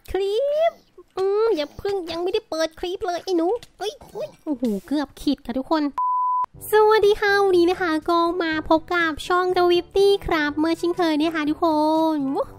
คลิปอย่าเพิ่งยังไม่ได้เปิดคลิปเลยไอ้หนูโอ้โหเกือบขีดค่ะทุกคนสวัสดีค่ะวันนี้นะคะก็มาพบกับช่อง The Wifty ครับเมื่อเช่นเคยนะคะทุกคน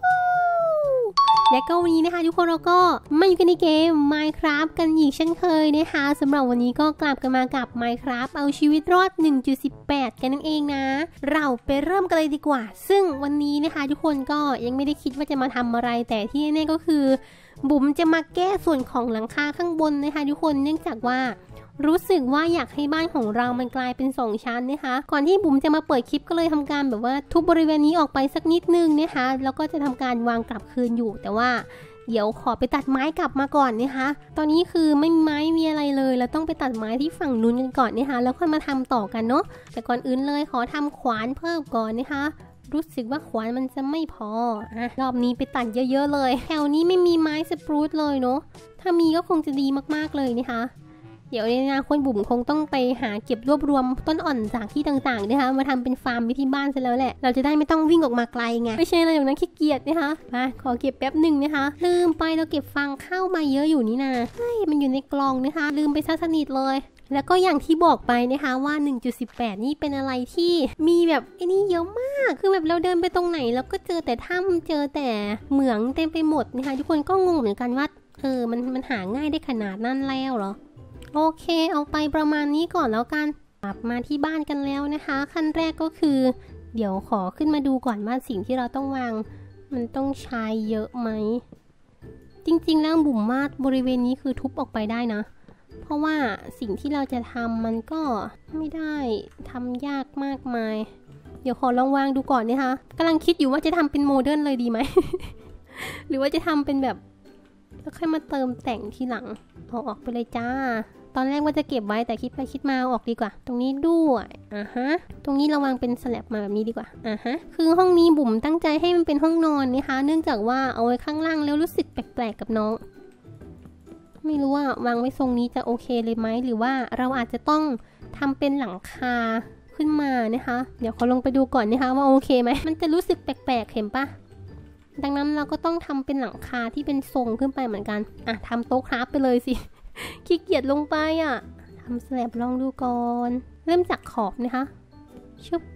และก็วันนี้นะคะทุกคนเราก็มาอยู่กันในเกม Minecraft กันอีกเช่นเคยนะคะสำหรับวันนี้ก็กลับกันมากับ Minecraft เอาชีวิตรอด 1.18 กันนั่นเองนะเราไปเริ่มกันเลยดีกว่าซึ่งวันนี้นะคะทุกคนก็ยังไม่ได้คิดว่าจะมาทำอะไรแต่ที่แน่ๆก็คือบุ๋มจะมาแก้ส่วนของหลังคาข้างบนนะคะทุกคนเนื่องจากว่ารู้สึกว่าอยากให้บ้านของเรามันกลายเป็น2ชั้นนะคะก่อนที่บุ๋มจะมาเปิดคลิปก็เลยทำการแบบว่าทุบบริเวณนี้ออกไปสักนิดนึงนะคะแล้วก็จะทำการวางกลับคืนอยู่แต่ว่าเดี๋ยวขอไปตัดไม้กลับมาก่อนนะคะตอนนี้คือไม่มีไม้มีอะไรเลยเราต้องไปตัดไม้ที่ฝั่งนู้นกันก่อนนะคะแล้วค่อยมาทำต่อกันเนาะแต่ก่อนอื่นเลยขอทำขวานเพิ่มก่อนนะคะรู้สึกว่าขวานมันจะไม่พอรอบนี้ไปตัดเยอะๆเลยแถวนี้ไม่มีไม้สปรูตเลยเนาะถ้ามีก็คงจะดีมากๆเลยนะคะเดี๋ยวในอนาคตบุ๋มคงต้องไปหาเก็บรวบรวมต้นอ่อนจากที่ต่างๆนะคะมาทำเป็นฟาร์มที่บ้านซะแล้วแหละเราจะได้ไม่ต้องวิ่งออกมาไกลไงไม่ใช่อะไรอย่างนั้นขี้เกียจนะคะมาขอเก็บแป๊บหนึ่งนะคะลืมไปเราเก็บฟางข้าวมาเยอะอยู่นี่นะเฮ้ยมันอยู่ในกล่องนะคะลืมไปซะสนิทเลยแล้วก็อย่างที่บอกไปนะคะว่า 1.18 นี่เป็นอะไรที่มีแบบไอ้นี่เยอะมากคือแบบเราเดินไปตรงไหนแล้วก็เจอแต่ถ้ำเจอแต่เหมืองเต็มไปหมดนะคะทุกคนก็งงเหมือนกันว่ามันหาง่ายได้ขนาดนั้นแล้วเหรอโอเคเอาไปประมาณนี้ก่อนแล้วกันกลับมาที่บ้านกันแล้วนะคะขั้นแรกก็คือเดี๋ยวขอขึ้นมาดูก่อนว่าสิ่งที่เราต้องวางมันต้องใช้เยอะไหมจริงๆแล้วบุ๋มมาดบริเวณนี้คือทุบออกไปได้นะเพราะว่าสิ่งที่เราจะทำมันก็ไม่ได้ทำยากมากมายเดี๋ยวขอลองวางดูก่อนนะคะกำลังคิดอยู่ว่าจะทำเป็นโมเดิร์นเลยดีไหม หรือว่าจะทำเป็นแบบแล้วค่อยมาเติมแต่งทีหลังเอาออกไปเลยจ้าตอนแรกว่าจะเก็บไว้แต่คิดไปคิดมาเอาออกดีกว่าตรงนี้ด้วยตรงนี้เราวางเป็นสแลบมาแบบนี้ดีกว่าคือห้องนี้บุ๋มตั้งใจให้มันเป็นห้องนอนนะคะเนื่องจากว่าเอาไว้ข้างล่างแล้วรู้สึกแปลกๆกับน้องไม่รู้ว่าวางไว้ทรงนี้จะโอเคเลยไหมหรือว่าเราอาจจะต้องทำเป็นหลังคาขึ้นมานะคะเดี๋ยวขอลงไปดูก่อนนะคะว่าโอเคไหมมันจะรู้สึกแปลกๆเห็นปะดังนั้นเราก็ต้องทำเป็นหลังคาที่เป็นทรงขึ้นไปเหมือนกันทำโต๊ะคราฟไปเลยสิขี้เกียจลงไปทำสแลบลองดูก่อนเริ่มจากขอบนะคะชุบ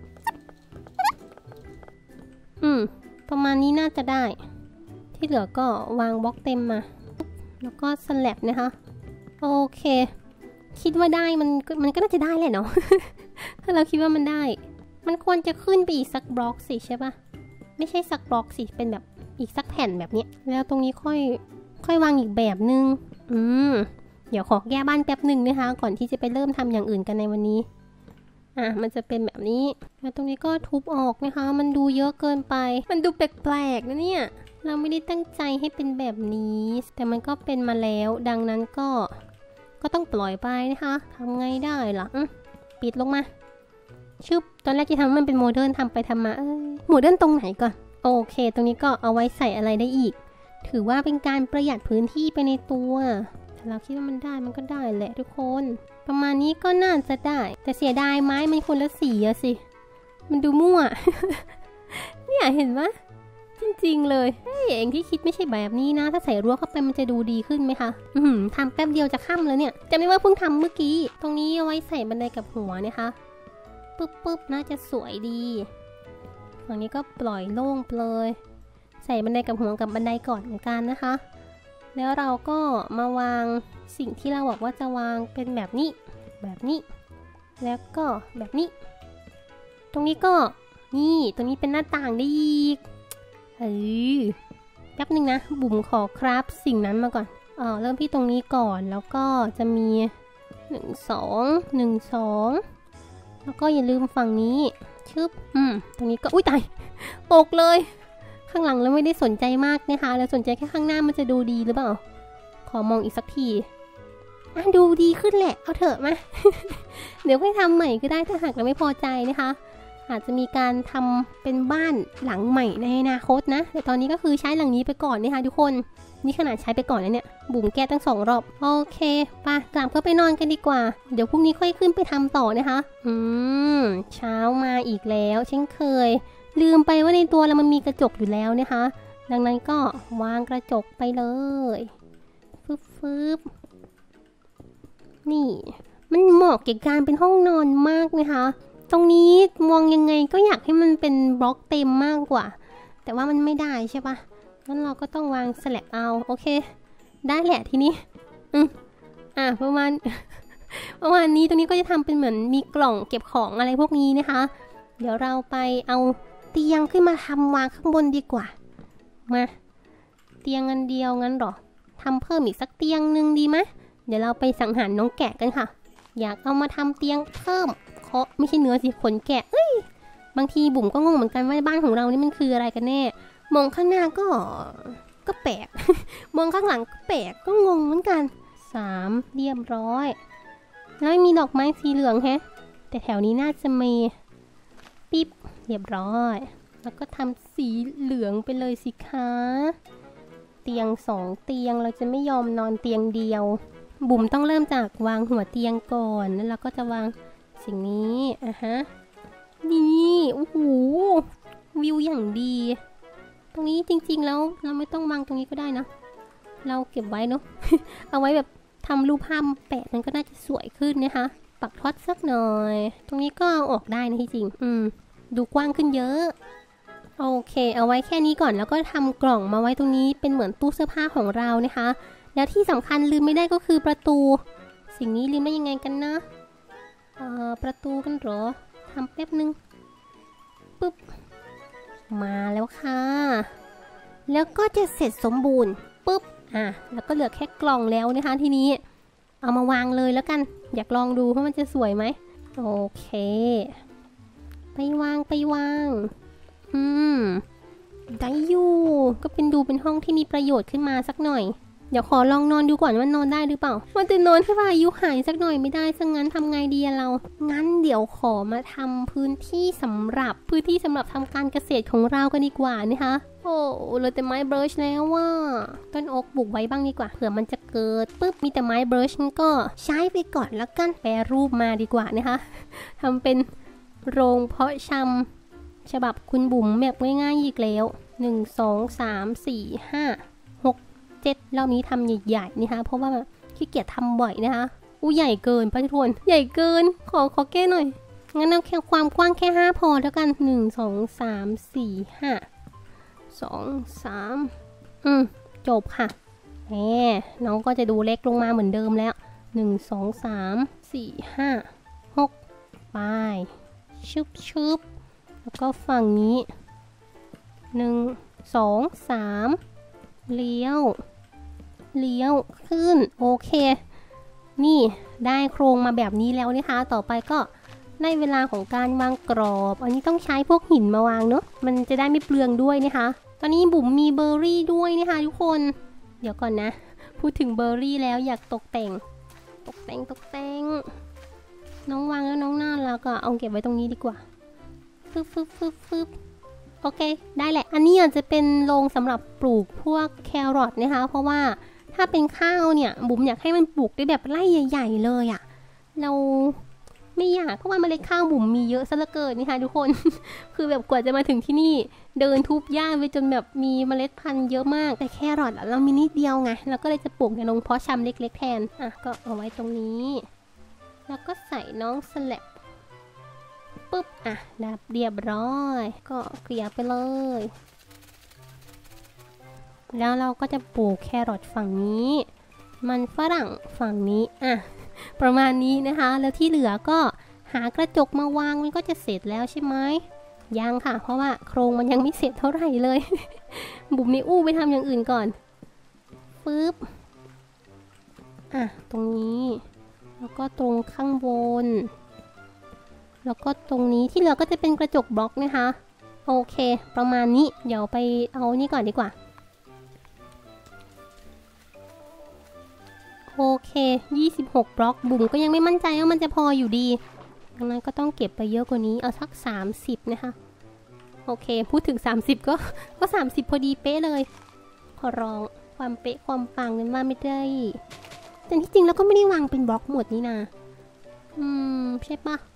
ประมาณนี้น่าจะได้ที่เหลือก็วางบล็อกเต็มมาแล้วก็สแลบนะคะโอเคคิดว่าได้มันก็น่าจะได้แหละเนาะ ถ้าเราคิดว่ามันได้มันควรจะขึ้นไปอีกสักบล็อกสิใช่ปะไม่ใช่สักบล็อกสิเป็นแบบอีกสักแผ่นแบบนี้แล้วตรงนี้ค่อยวางอีกแบบนึงเดี๋ยวขอแก้บ้านแป๊บหนึ่งนะคะก่อนที่จะไปเริ่มทำอย่างอื่นกันในวันนี้มันจะเป็นแบบนี้แล้วตรงนี้ก็ทุบออกนะคะมันดูเยอะเกินไปมันดูแปลกๆนะเนี่ยเราไม่ได้ตั้งใจให้เป็นแบบนี้แต่มันก็เป็นมาแล้วดังนั้นก็ต้องปล่อยไปนะคะทำไงได้ล่ะปิดลงมาชึบตอนแรกจะทำมันเป็นโมเดิร์นทำไปทำมาโมเดิร์นตรงไหนก่อนโอเคตรงนี้ก็เอาไว้ใส่อะไรได้อีกถือว่าเป็นการประหยัดพื้นที่ไปในตัวถ้าเราคิดว่ามันได้มันก็ได้แหละทุกคนประมาณนี้ก็น่าจะได้แต่เสียดายไม้มันคนละสีอะสิมันดูมั่ว เนี่ยเห็นไหมจริงๆเลยเองที่คิดไม่ใช่แบบนี้นะถ้าใส่รั้วเข้าไปมันจะดูดีขึ้นไหมคะทำแป๊บเดียวจะค่ำแล้วเนี่ยจำได้ว่าเพิ่งทำเมื่อกี้ตรงนี้เอาไว้ใส่บันไดกับหัวนะคะปึ๊บน่าจะสวยดีฝั่งนี้ก็ปล่อยโล่งเลยใส่บันไดกับหัวกับบันไดก่อนเหมือนกันนะคะแล้วเราก็มาวางสิ่งที่เราบอกว่าจะวางเป็นแบบนี้แล้วก็แบบนี้ตรงนี้ก็นี่ตรงนี้เป็นหน้าต่างได้อีกแป๊บนึงนะบุ๋มขอครับสิ่งนั้นมาก่อนเริ่มที่ตรงนี้ก่อนแล้วก็จะมี1 2แล้วก็อย่าลืมฝั่งนี้ชึบตรงนี้ก็อุ้ยตายตกเลยข้างหลังเราไม่ได้สนใจมากนะคะเราสนใจแค่ข้างหน้ามันจะดูดีหรือเปล่าขอมองอีกสักทีดูดีขึ้นแหละเอาเถอะมา เดี๋ยวค่อยทำใหม่ก็ได้ถ้าหากเราไม่พอใจนะคะอาจจะมีการทำเป็นบ้านหลังใหม่ในอนาคตนะแต่ตอนนี้ก็คือใช้หลังนี้ไปก่อนนะคะทุกคนนี่ขนาดใช้ไปก่อนแล้วเนี่ยบุ๋มแก้ตั้ง2 รอบโอเคไปกลับก็ไปนอนกันดีกว่าเดี๋ยวพรุ่งนี้ค่อยขึ้นไปทำต่อนะคะเช้ามาอีกแล้วเช่นเคยลืมไปว่าในตัวเรามันมีกระจกอยู่แล้วนะคะดังนั้นก็วางกระจกไปเลยฟึบนี่มันเหมาะแก่การเป็นห้องนอนมากนะคะตรงนี้มองยังไงก็อยากให้มันเป็นบล็อกเต็มมากกว่าแต่ว่ามันไม่ได้ใช่ปะงั้นเราก็ต้องวางสแลบเอาโอเคได้แหละทีนี้ประมาณ ประมาณนี้ตรงนี้ก็จะทำเป็นเหมือนมีกล่องเก็บของอะไรพวกนี้นะคะเดี๋ยวเราไปเอาเตียงขึ้นมาทำวางข้างบนดีกว่ามาเตียงอันเดียวงั้นหรอทำเพิ่มอีกสักเตียงนึงดีไหมเดี๋ยวเราไปสังหารน้องแกะกันค่ะอยากเอามาทำเตียงเพิ่มไม่ใช่เนื้อสิขนแกะบางทีบุ๋มก็งงเหมือนกันว่าบ้านของเรานี่มันคืออะไรกันแน่มองข้างหน้าก็แปลก มองข้างหลังก็แปลกก็งงเหมือนกัน3เรียบร้อยแล้วมีดอกไม้สีเหลืองแฮะแต่แถวนี้น่าจะมีปิ๊บเรียบร้อยแล้วก็ทำสีเหลืองไปเลยสิคะเตียง2เตียงเราจะไม่ยอมนอนเตียงเดียวบุ๋มต้องเริ่มจากวางหัวเตียงก่อนแล้วเราก็จะวางสิ่งนี้นี่โอ้โหวิวอย่างดีตรงนี้จริงๆแล้วเราไม่ต้องวางตรงนี้ก็ได้นะเราเก็บไว้เนาะ เอาไว้แบบทำรูปภาพแปะนั้นก็น่าจะสวยขึ้นนะคะปักท็อตสักหน่อยตรงนี้ก็เอาออกได้นะที่จริงดูกว้างขึ้นเยอะโอเคเอาไว้แค่นี้ก่อนแล้วก็ทำกล่องมาไว้ตรงนี้เป็นเหมือนตู้เสื้อผ้าของเรานะคะแล้วที่สำคัญลืมไม่ได้ก็คือประตูสิ่งนี้ลืมได้ยังไงกันนะประตูกันเหรอทำแป๊บนึงปึ๊บมาแล้วค่ะแล้วก็จะเสร็จสมบูรณ์ปึ๊บแล้วก็เหลือแค่กล่องแล้วนะคะทีนี้เอามาวางเลยแล้วกันอยากลองดูว่ามันจะสวยไหมโอเคไปวางได้อยู่ก็เป็นห้องที่มีประโยชน์ขึ้นมาสักหน่อยเดี๋ยวขอลองนอนดูก่อนว่านอนได้หรือเปล่ามันจะนอนแค่ว่าอายุหายสักหน่อยไม่ได้ซะงั้นทำไงดีเรางั้นเดี๋ยวขอมาทำพื้นที่สำหรับทำการเกษตรของเรากันดีกว่านะคะโอ้เหลือแต่ไม้เบิร์ชแล้วว่าต้นโอ๊กปลูกไว้บ้างดีกว่าเผื่อมันจะเกิดปุ๊บมีแต่ไม้เบิร์ชก็ใช้ไปก่อนแล้วกันแปรรูปมาดีกว่านะคะทำเป็นโรงเพาะชำฉบับคุณบุ๋มแบบง่ายๆอีกแล้ว1 2 3 4 5 6 7รอบนี้ทำใหญ่ๆนะคะเพราะว่าขี้เกียจทำบ่อยนะคะใหญ่เกินป้าทุกคนใหญ่เกินขอแก้หน่อยงั้นเอาแค่ความกว้างแค่5พอแล้วกัน1 2 3 4 5 2 3จบค่ะน้องก็จะดูเล็กลงมาเหมือนเดิมแล้ว1 2 3 4 5 6ไปชุบแล้วก็ฝั่งนี้1 2 3เลี้ยวขึ้นโอเคนี่ได้โครงมาแบบนี้แล้วนะคะต่อไปก็ได้เวลาของการวางกรอบอันนี้ต้องใช้พวกหินมาวางเนาะมันจะได้ไม่เปลืองด้วยนะคะตอนนี้บุ๋มมีเบอร์รี่ด้วยนะคะทุกคนเดี๋ยวก่อนนะพูดถึงเบอร์รี่แล้วอยากตกแต่งน้องวางแล้วน้องน่ารักก็เอาเก็บไว้ตรงนี้ดีกว่าฟึบโอเคได้แหละอันนี้อาจจะเป็นโรงสำหรับปลูกพวกแครอทนะคะเพราะว่าถ้าเป็นข้าวเนี่ยบุ๋มอยากให้มันปลูกได้แบบไร่ใหญ่ๆเลยเราไม่อยากเพราะว่าเมล็ดข้าวบุ๋มมีเยอะซะเหลือเกินนี่ค่ะทุกคน คือแบบกว่าจะมาถึงที่นี่เดินทุบหญ้าไปจนแบบมีเมล็ดพันธุ์เยอะมากแต่แครอทเรามีนิดเดียวไงเราก็เลยจะปลูกในโรงเพาะชำเล็กๆแทนก็เอาไว้ตรงนี้แล้วก็ใส่น้องสแลบปุ๊บเรียบร้อยก็เกลี่ยไปเลยแล้วเราก็จะปลูกแครอทฝั่งนี้มันฝรั่งฝั่งนี้ประมาณนี้นะคะแล้วที่เหลือก็หากระจกมาวางมันก็จะเสร็จแล้วใช่ไหมยังค่ะเพราะว่าโครงมันยังไม่เสร็จเท่าไหร่เลย บุ๋มนี่ไปทำอย่างอื่นก่อนปึ๊บตรงนี้แล้วก็ตรงข้างบนแล้วก็ตรงนี้ที่เหลือก็จะเป็นกระจกบล็อกนะคะโอเคประมาณนี้เดี๋ยวไปเอานี่ก่อนดีกว่าโอเค26บล็อกบุ๋มก็ยังไม่มั่นใจว่ามันจะพออยู่ดีดังนั้นก็ต้องเก็บไปเยอะกว่านี้เอาสัก30นะคะโอเคพูดถึง30ก็30พอดีเป๊ะเลยขอร้องความเป๊ะความปังนั้นมาไม่ได้แต่ที่จริงแล้วก็ไม่ได้วางเป็นบล็อกหมดนี่นะใช่ปะ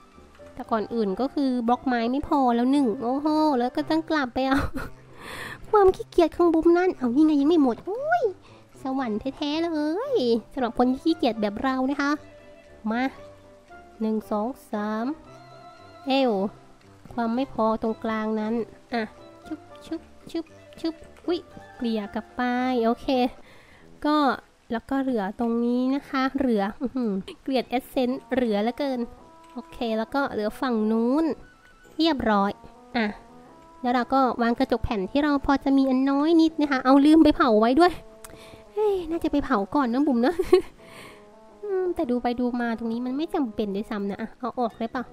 แต่ก่อนอื่นก็คือบล็อกไม้ไม่พอแล้วโอ้โหแล้วก็ต้องกลับไปเอา พความขี้เกียจข้างบนนั่นเอานี่ไงยังไม่หมดอุ้ยสวรรค์แท้ๆเลยสำหรับคนที่ขี้เกียจแบบเรานะคะมา1 2 3ความไม่พอตรงกลางนั้นอ่ะชึบอุ้ยเกลี่ยกลับไปโอเคก็แล้วก็เหลือตรงนี้นะคะเหลือเกลียดเอสเซนต์เหลือแล้วเกินโอเคแล้วก็เหลือฝั่งนู้นเรียบร้อยอ่ะแล้วเราก็วางกระจกแผ่นที่เราพอจะมีอันน้อยนิดนะคะเอาลืมไปเผาไว้ด้วยน่าจะไปเผาก่อนนะบุ๋มเนาะ แต่ดูไปดูมาตรงนี้มันไม่จำเป็นด้วยซ้ำนะเอาออกได้ปะ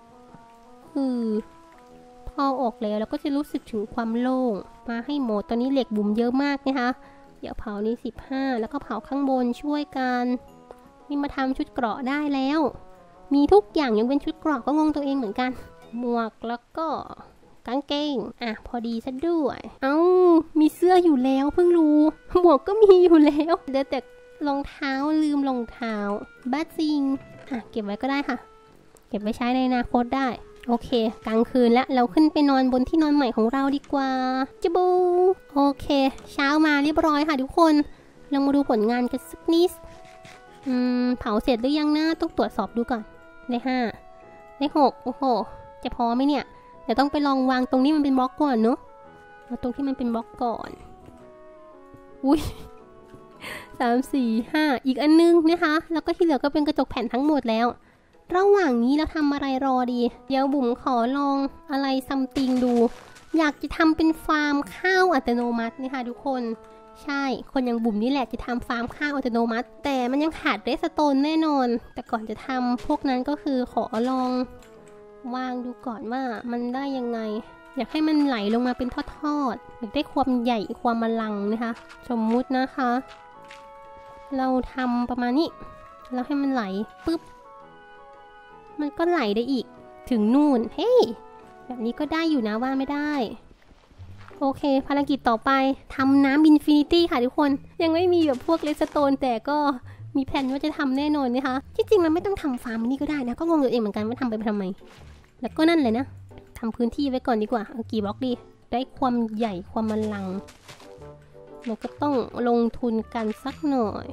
พอออกแล้วก็จะรู้สึกถึงความโล่งมาให้หมดตอนนี้เหล็กบุ๋มเยอะมากนะคะเดี๋ยวเผานี้15แล้วก็เผาข้างบนช่วยกันนี่มาทำชุดเกราะได้แล้วมีทุกอย่างยังเป็นชุดเกราะก็งงตัวเองเหมือนกันหมวกแล้วก็กางเกงพอดีซะด้วยมีเสื้ออยู่แล้วเพิ่งรู้หมวกก็มีอยู่แล้วเดี๋ยวแต่รองเท้าลืมรองเท้าบ้าจริงเก็บไว้ก็ได้ค่ะเก็บไว้ใช้ในอนาคตได้โอเคกลางคืนแล้วเราขึ้นไปนอนบนที่นอนใหม่ของเราดีกว่าจิบูโอเคเช้ามาเรียบร้อยค่ะทุกคนลองมาดูผลงานกันสักนิดเผาเสร็จหรือยังนะต้องตรวจสอบดูก่อนได้5ได้6โอ้โหจะพอไหมเนี่ยเดี๋ยวต้องไปลองวางตรงนี้มันเป็นบล็อกก่อนเนาะเอาตรงที่มันเป็นบล็อกก่อนอุ้ย3 4 5อีกอันนึงนะคะแล้วก็ที่เหลือก็เป็นกระจกแผ่นทั้งหมดแล้วระหว่างนี้เราทำอะไรรอดีเดี๋ยวบุ๋มขอลองอะไรซัมติงดูอยากจะทำเป็นฟาร์มข้าวอัตโนมัตินะคะทุกคนใช่คนอย่างบุ๋มนี่แหละจะทำฟาร์มข้าวอัตโนมัติแต่มันยังขาดเรสโตนแน่นอนแต่ก่อนจะทำพวกนั้นก็คือขอลองวางดูก่อนว่ามันได้ยังไงอยากให้มันไหลลงมาเป็นทอดๆอยากได้ความใหญ่ความอลังนะคะสมมุตินะคะเราทำประมาณนี้แล้วให้มันไหลปุ๊บมันก็ไหลได้อีกถึงนู่นเฮ้ยแบบนี้ก็ได้อยู่นะว่าไม่ได้โอเคภารกิจต่อไปทำน้ำอินฟินิตี้ค่ะทุกคนยังไม่มีแบบพวกเรสโตนแต่ก็มีแผนว่าจะทำแน่นอนนะคะที่จริงมันไม่ต้องทำฟาร์มนี่ก็ได้นะก็งงตัวเองเหมือนกันว่าทำไปทำไมแล้วก็นั่นเลยนะทำพื้นที่ไว้ก่อนดีกว่าเอากี่บล็อกดีได้ความใหญ่ความอลังเราก็ต้องลงทุนกันสักหน่อย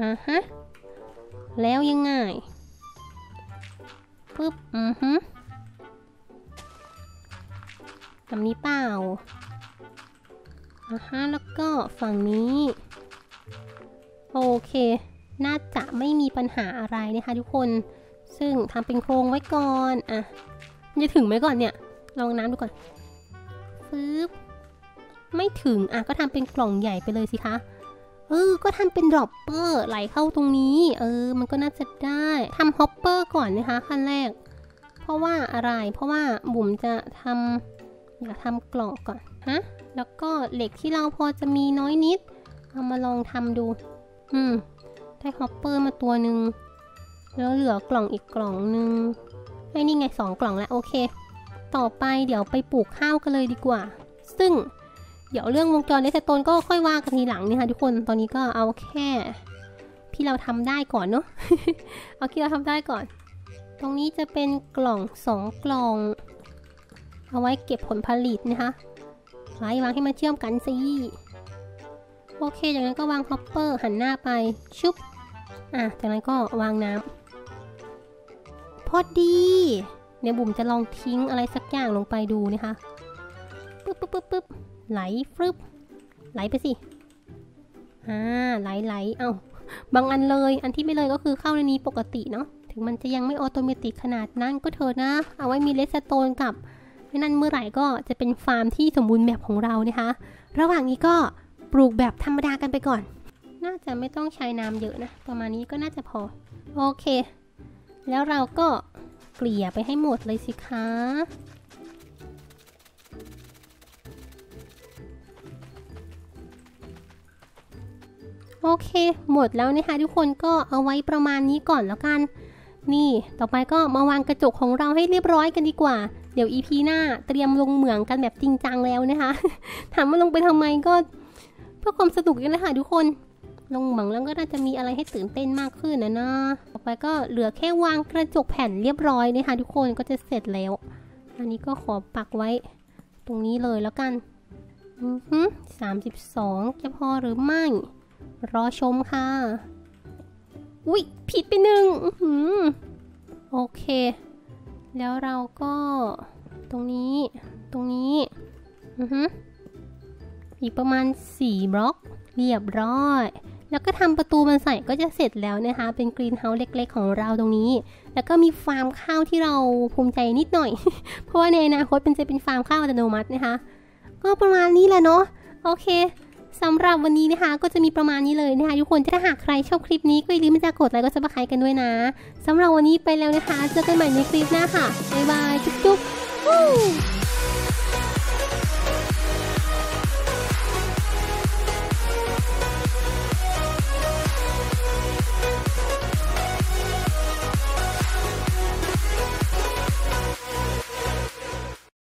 แล้วยังไงปึ๊บแบบนี้เปล่าแล้วก็ฝั่งนี้โอเคน่าจะไม่มีปัญหาอะไรนะคะทุกคนซึ่งทำเป็นโครงไว้ก่อนมันจะถึงไหมก่อนเนี่ยลองน้ำดูก่อนปึ๊บไม่ถึงก็ทำเป็นกล่องใหญ่ไปเลยสิคะก็ทำเป็นดรอปเปอร์ไหลเข้าตรงนี้มันก็น่าจะได้ทำฮอปเปอร์ก่อนนะคะขั้นแรกเพราะว่าอะไรเพราะว่าบุ๋มจะอยากทำกล่องก่อนแล้วก็เหล็กที่เราพอจะมีน้อยนิดเอามาลองทำดูได้ฮอปเปอร์มาตัวหนึ่งแล้วเหลือกล่องอีกกล่องหนึ่งนี่ไง2 กล่องแล้วโอเคต่อไปเดี๋ยวไปปลูกข้าวกันเลยดีกว่าซึ่งเดี๋ยวเรื่องวงจรเรสโตนก็ค่อยว่ากันทีหลังนี่ค่ะทุกคนตอนนี้ก็เอาแค่ที่เราทำได้ก่อนเนาะ เอาที่เราทำได้ก่อนตรงนี้จะเป็นกล่อง2 กล่องเอาไว้เก็บผลผลิตนะคะวางให้มันเชื่อมกันสิโอเคจากนั้นก็วางฮอปเปอร์หันหน้าไปชุบจากนั้นก็วางน้ำพอดีเดี๋ยวบุ๋มจะลองทิ้งอะไรสักอย่างลงไปดูนะคะปึ๊บไหลฟึบไหลไปสิไหลบางอันเลยอันที่ไม่เลยก็คือเข้าในนี้ปกติเนาะถึงมันจะยังไม่ออโตเมติกขนาดนั้นก็เถอะนะเอาไว้มีเรสโตนกับนั่นเมื่อไหร่ก็จะเป็นฟาร์มที่สมบูรณ์แบบของเรานะคะระหว่างนี้ก็ปลูกแบบธรรมดากันไปก่อนน่าจะไม่ต้องใช้น้ำเยอะนะประมาณนี้ก็น่าจะพอโอเคแล้วเราก็เกลี่ยไปให้หมดเลยสิคะโอเคหมดแล้วนะคะทุกคนก็เอาไว้ประมาณนี้ก่อนแล้วกันนี่ต่อไปก็มาวางกระจกของเราให้เรียบร้อยกันดีกว่าเดี๋ยว EP หน้าเตรียมลงเหมืองกันแบบจริงจังแล้วนะคะ ถามว่าลงไปทำไมก็เพื่อความสนุกนี่แหละค่ะทุกคนลงเหมืองแล้วก็น่าจะมีอะไรให้ตื่นเต้นมากขึ้นนะต่อไปก็เหลือแค่วางกระจกแผ่นเรียบร้อยนะคะทุกคนก็จะเสร็จแล้วอันนี้ก็ขอปักไว้ตรงนี้เลยแล้วกัน 32จะพอหรือไม่รอชมค่ะอุ๊ยผิดไปหนึ่งโอเคแล้วเราก็ตรงนี้อีกประมาณ4บล็อกเรียบร้อยแล้วก็ทำประตูมันใส่ก็จะเสร็จแล้วนะคะเป็นกรีนเฮาส์เล็กๆของเราตรงนี้แล้วก็มีฟาร์มข้าวที่เราภูมิใจนิดหน่อย เพราะว่าในอนาคตจะเป็นฟาร์มข้าวอัตโนมัตินะคะก็ประมาณนี้แหละเนาะโอเคสำหรับวันนี้นะคะก็จะมีประมาณนี้เลยนะคะทุกคนถ้าหากใครชอบคลิปนี้ก็อย่าลืมกดไลค์กดซับสไครต์กันด้วยนะสำหรับวันนี้ไปแล้วนะคะเจอกันใหม่ในคลิปหน้าค่ะบ๊ายบายจุ๊บ